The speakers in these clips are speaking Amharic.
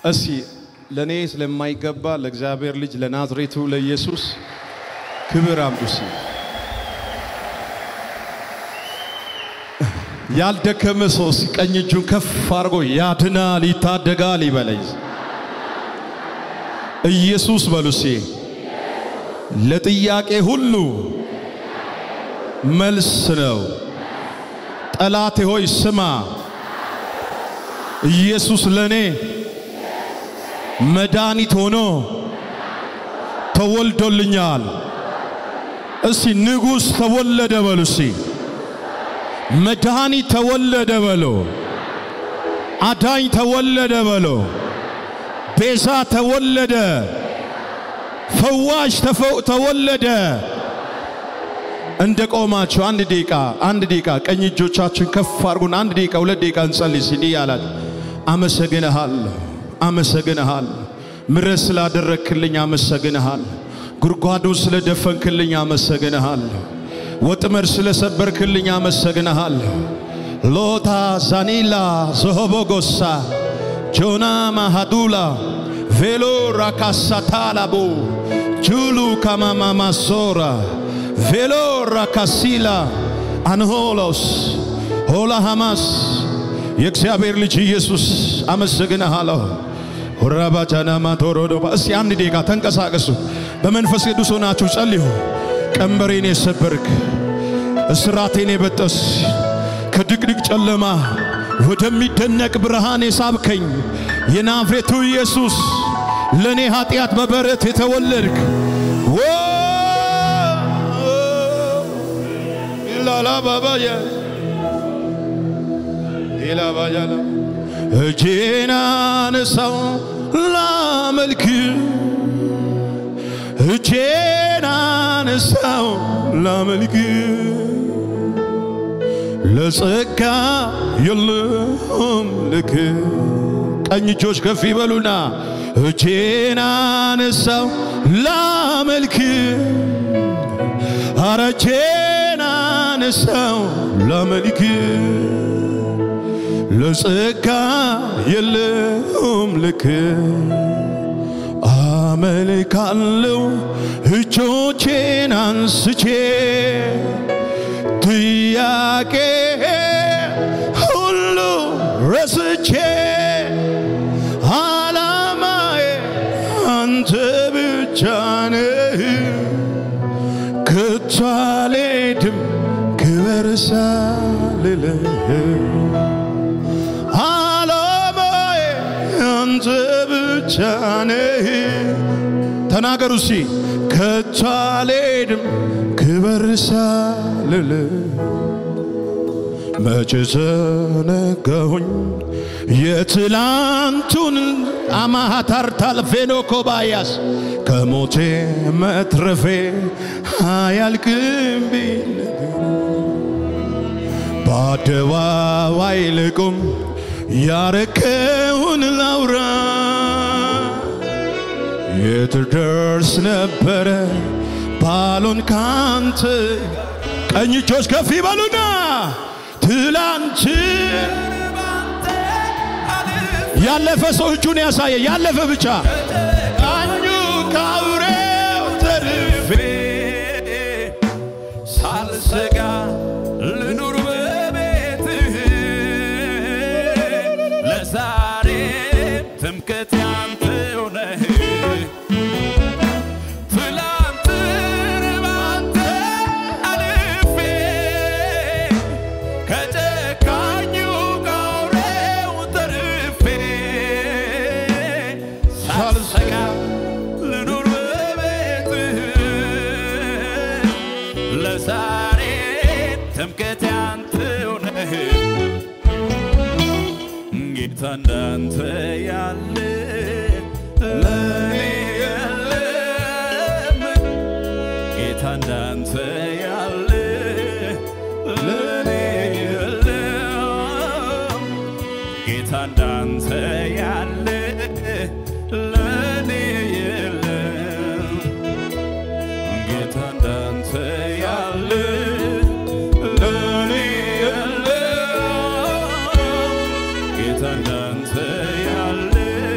እስኪ ለኔ ስለማይገባ ለእግዚአብሔር ልጅ ለናዝሬቱ ለኢየሱስ ክብር አምጡስ ያልደከመ ሰው ቀኝ እጁን ከፍ አድርጎ ያድናል ይታደጋል ይበለኝ ኢየሱስ በሉሲ ለጥያቄ ሁሉ መልስ ነው ጠላቴ ሆይ ስማ ኢየሱስ ለኔ መድኃኒት ሆኖ ተወልዶልኛል እስቲ ንጉስ ተወለደ በሉሲ መድኃኒት ተወለደ በሉ አዳኝ ተወለደ በሉ ቤዛ ተወለደ ፈዋሽ ተወለደ እንደ ቆማችሁ አንድ ደቂቃ ቀኝ እጆቻችሁን ከፍ አድርጉና አንድ ደቂቃ ሁለት ደቂቃ እንጸልይ ሲል ያላል አመሰግንሃል ምሕረት ስላደረክልኝ አመሰግንሃል ጉርጓዱን ስለደፈንክልኝ አመሰግንሃል ወጥመድ ስለሰበርክልኝ አመሰግንሃል ሎታ ዛኒላ ዞሆቦጎሳ ጆና ማሃዱላ ቬሎ ራካሳታላቡ ጁሉ ካማማማሶራ ቬሎ ራካሲላ አንሆሎስ ሆላ ሃማስ የእግዚአብሔር ልጅ ኢየሱስ አመሰግንሃለሁ ወራባጃና ማቶሮዶ እስቲ አንድ ደቂቃ ተንቀሳቀሱ በመንፈስ ቅዱስ ሆናችሁ ጸልዩ ቀንበሬን የሰበርክ እስራቴን የበጠስ ከድቅድቅ ጨለማ ወደሚደነቅ ብርሃን የሳብከኝ የናዝሬቱ ኢየሱስ ለኔ ኃጢአት በበረት የተወለድክ ኢላላ ባባያ ኢላባያላ እጄን አነሳው ላመልክ እጄን አነሳው ላመልክ ለጸጋ የለውም ልክ ቀኝ እጆች ከፍ ይበሉና እጄን አነሳው ላመልክ ኧረ እጄን አነሳው ላመልክ ለጸጋ የለውም ልክ አመልካለሁ እጆቼን አንስቼ ጥያቄ ሁሉ ረስቼ ዓላማዬ አንተ ብቻ ነህ ከቶ አልሄድም ክብር ሳልልህ ዓላማዬ አንተ ብቻ ነህ ተናገሩ እስቲ ከቶ አልሄድም ክብር ሳልልህ መቼ ዘነጋሁኝ የትላንቱን አማሃታርታል ፌኖኮባያስ ከሞቴ መትረፌ አያልቅም ቢል በአደባባይ ልቁም ያረከውን ላውራ የት ደርስ ነበረ ባሎን ካንተ ቀኝ እጆች ከፍ ይበሉና ትላንት ያለፈ ሰው እጁን ያሳየ ያለፈ ብቻ ቃኙ ካውሬው ተርፌ ሳልሰጋ ልኑር በቤትህ ለዛሬ ትምክህቴ አንተው ነህ እንዳንተ ያለ ለኔ የለም ጌታ እንዳንተ ያለ ለኔ የለም ጌታ እንዳንተ ያለ ለኔ የለም ጌታ እንዳንተ ያለ ለኔ የለም ጌታ እንዳንተ ያለ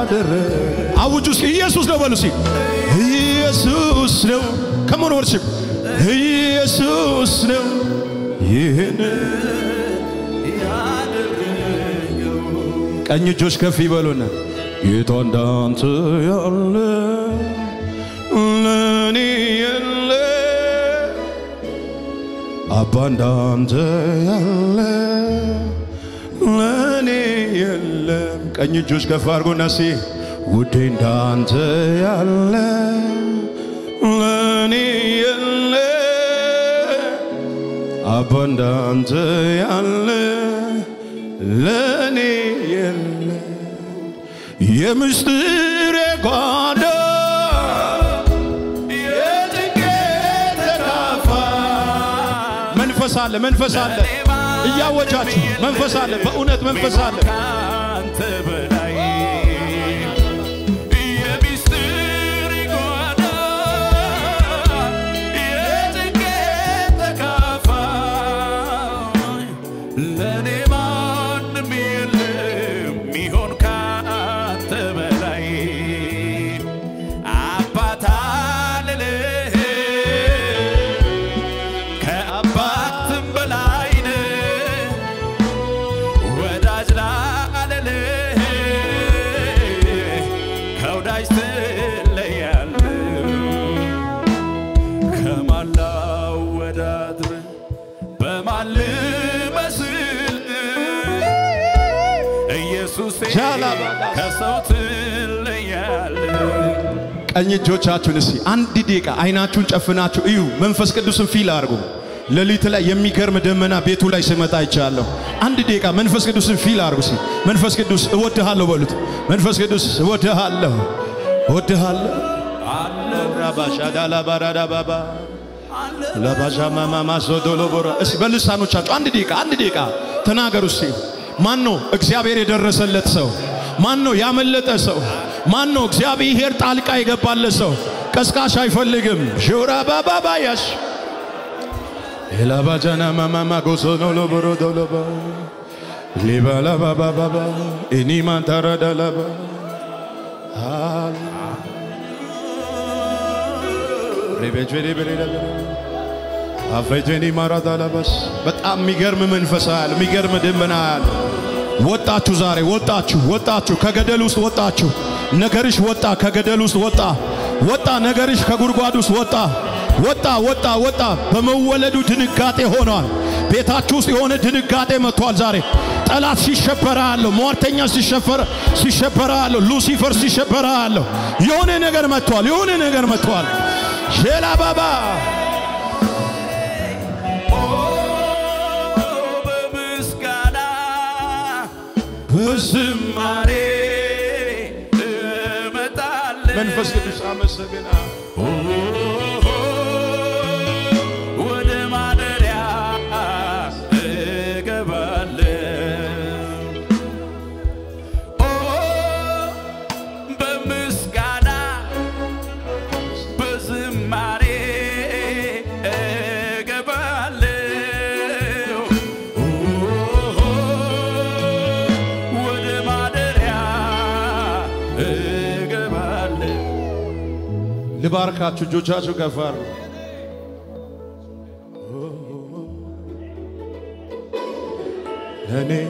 አውጁስ ኢየሱስ ነው በሉሲ ኢየሱስ ነው ከመን ወርሺፕ ኢየሱስ ነው ይሄን ያደረገው ቀኝ እጆች ከፍ ይበሉና ጌታ እንዳንተ ያለ ለኔ የለ አባ እንዳንተ ያለ ለኔ የለም ቀኝ እጆች ከፍ አድርጉና ሲ ውዴ እንዳንተ ያለ ለኔ የለ አባ እንዳንተ ያለ ለኔ የለ የምስጢር ጓዳ የጥቂት ተካፋ መንፈስ አለ እያወጃችሁ መንፈስ አለ በእውነት መንፈስ አለ ካንተ በላይ የምስጢር ጓዳ የጥቂት ተካፋ ለኔ ማንም የለም ሚሆን ካንተ በላይ አባት አልልህ ከአባትም በላይ ወዳጅ ላልልህ ከወዳጅ ትለያለህ ከማን ላወዳድር በማን ልመስል ኢየሱስ ከሰው ትለያለህ ቀኝ እጆቻችሁን እስቲ አንድ ደቂቃ አይናችሁን ጨፍናችሁ እዩ መንፈስ ቅዱስን ፊል አድርጉ ለሊት ላይ የሚገርም ደመና ቤቱ ላይ ሲመጣ ይቻላል አንድ ደቂቃ መንፈስ ቅዱስን ፊል አድርጉ እስቲ መንፈስ ቅዱስ እወድሃለሁ በሉት መንፈስ ቅዱስ እወድሃለሁ አለራባሻ ዳላባራዳ ባባ ለባሻ ማማ ሶዶሎ ቦራ እሺ በልሳኖቻችሁ አንድ ደቂቃ ተናገሩ እስቲ ማን ነው እግዚአብሔር የደረሰለት ሰው ማን ነው ያመለጠ ሰው ማን ነው እግዚአብሔር ጣልቃ የገባለት ሰው ቀስቃሽ አይፈልግም ጆራ ባባ ያሽ ኤላባጃና ማማ ጎሶኖ ሎቦሮ ዶሎባ ሊባላ ባባ እኒ ማንታራዳላባ ሬቤጀሪበሬዳ አፈጀኒ ማራዳላባስ በጣም የሚገርም መንፈስ አለ የሚገርም ደመና አለ ወጣችሁ ዛሬ ወጣችሁ ከገደል ውስጥ ወጣችሁ ነገርሽ ወጣ ከገደል ውስጥ ወጣ ነገርሽ ከጉርጓድ ውስጥ ወጣ በመወለዱ ድንጋጤ ሆኗል ቤታችሁ ውስጥ የሆነ ድንጋጤ መጥቷል ዛሬ ጠላት ሲሸበራል ሟርተኛ ሲሸበራል ሉሲፈር ሲሸበራል የሆነ ነገር መጥቷል ሼላ ባባ በምስጋና በዝማሬ እመጣለሁ መንፈስ ቅዱስ አመሰግና ወደ ማደሪያ እገባለሁ በምስጋና በዝማሬ እገባለሁ ወደ ማደሪያ እገባለሁ ልባርካችሁ እጆቻችሁ ከፍ አድርጉ እኔ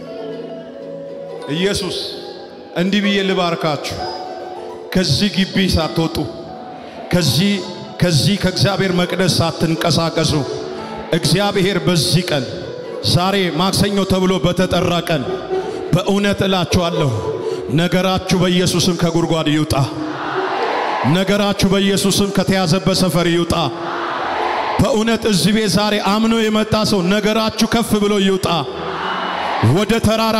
ኢየሱስ እንዲህ ብዬ ልባርካችሁ ከዚህ ግቢ ሳትወጡ ከዚህ ከእግዚአብሔር መቅደስ ሳትንቀሳቀሱ እግዚአብሔር በዚህ ቀን ዛሬ ማክሰኞ ተብሎ በተጠራ ቀን በእውነት እላችኋለሁ ነገራችሁ በኢየሱስም ከጉርጓድ ይውጣ ነገራችሁ በኢየሱስም ከተያዘበት ሰፈር ይውጣ በእውነት እዚህ ቤት ዛሬ አምኖ የመጣ ሰው ነገራችሁ ከፍ ብሎ ይውጣ ወደ ተራራ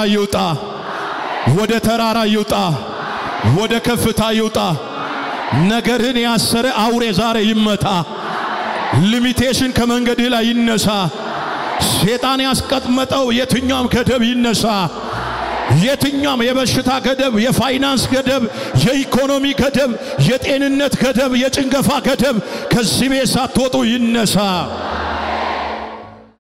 ይውጣ ወደ ከፍታ ይውጣ ነገርን ያሰረ አውሬ ዛሬ ይመታ ሊሚቴሽን ከመንገድ ላይ ይነሳ ሰይጣን ያስቀመጠው የትኛውም ገደብ ይነሳ የትኛውም የበሽታ ገደብ የፋይናንስ ገደብ የኢኮኖሚ ገደብ የጤንነት ገደብ የጭንገፋ ገደብ ከዚህ ቤት ሳትወጡ ይነሳ